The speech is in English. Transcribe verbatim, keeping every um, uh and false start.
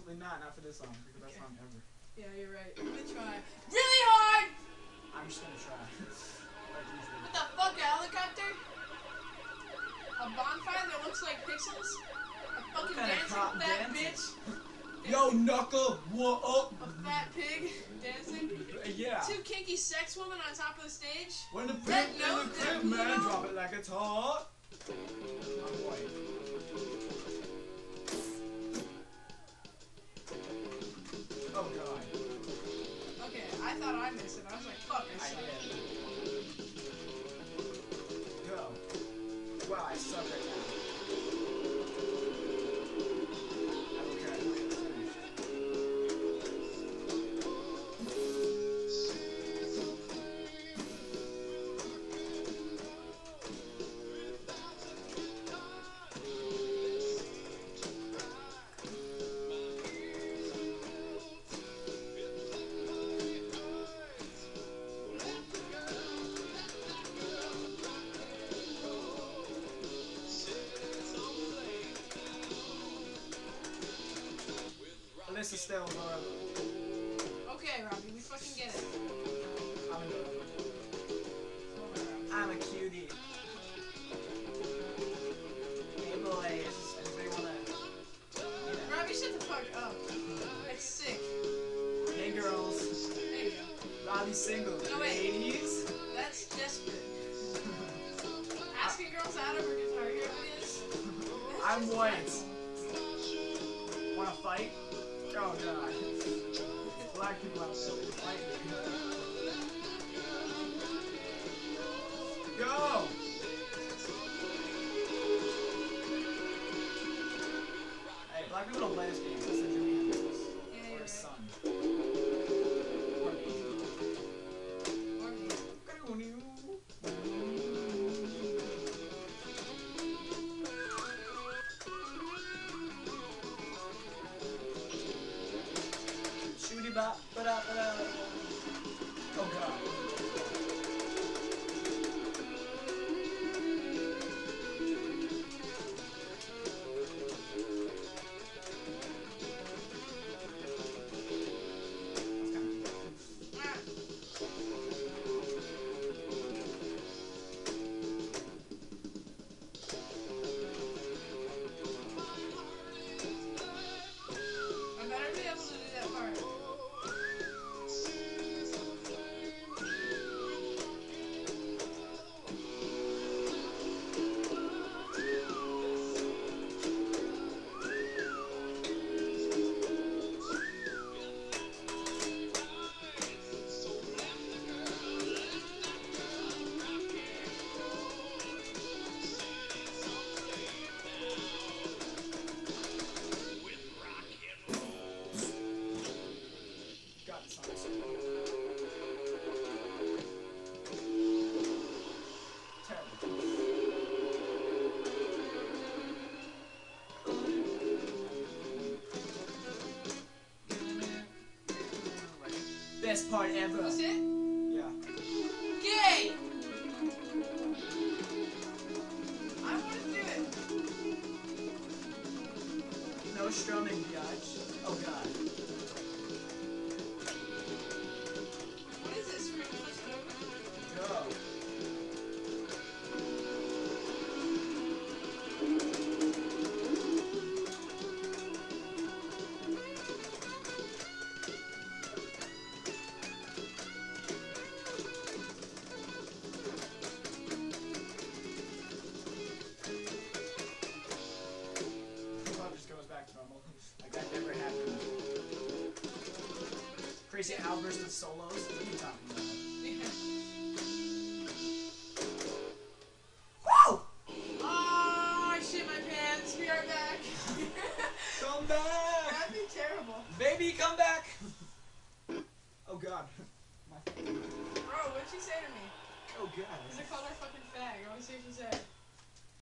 Absolutely not. Not for this song. Because Okay. that song ever. Yeah, you're right. I'm gonna try really hard. I'm just gonna try. Like usual. What the fuck, a helicopter? A bonfire that looks like pixels? A fucking What kind of dancing cop fat dancing? bitch? Yo, Knuckle, what up? A fat pig dancing? Yeah. Two kinky sex women on top of the stage? When the Red pimp in note, the crib, blue man, note. drop it like it's hot. I'm white. Oh god. Okay, I thought I missed it. I was like, fuck, I I suck. did. Go. Wow, I suck right now. I don't care. I know it's finished. This is still Laura. Okay, Robbie, we fucking get it. I'm a, I'm a cutie. Hey boys, anybody wanna? Yeah. Robbie, shut the fuck up. That's sick. Hey girls, There you go. Robbie's single. No, wait. Ladies. That's desperate. Asking girls out over guitar hero videos? That's I'm just white. terrible. Wanna fight? Oh god. Black people out there, they fight me. Go! Hey, black people don't play this game. Listen to me. Yeah, Or you're his right. son. Or me. Or me. Shooty bop, ba da ba da. Oh god. I better be able to do that part. God, this song is so terrible. Best part ever. That's it? Yeah. Gay! I want to do it. No strumming, biatch. Oh god. What is this? We're gonna flip it over? Go. Well, it just goes back to normal. Like that never happened. Crazy outburst of solos. What are you talking about? Woo! Oh, I shit my pants. We are back. Come back! That'd be terrible. Baby, come back! Oh god. My- Bro, what'd she say to me? Oh god. Because I called her fucking fag. I want to see what she said.